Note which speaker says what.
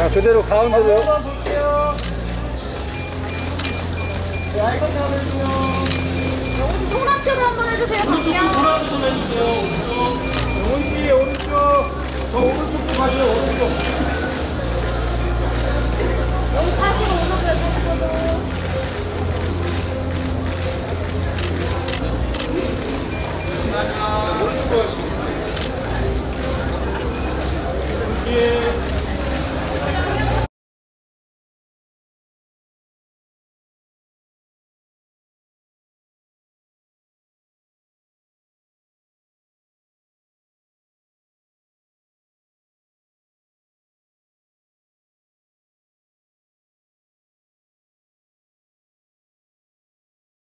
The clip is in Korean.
Speaker 1: 자, 그대로 가운데로.
Speaker 2: 한번 볼게요. 네, 아이컨 잡아주세요.
Speaker 3: 영훈 씨 노란표도 한번 해주세요.
Speaker 2: 오른쪽 돌아서 좀 해주세요. 오른쪽. 영훈 씨, 오른쪽. 저 오른쪽도 가세요, 오른쪽.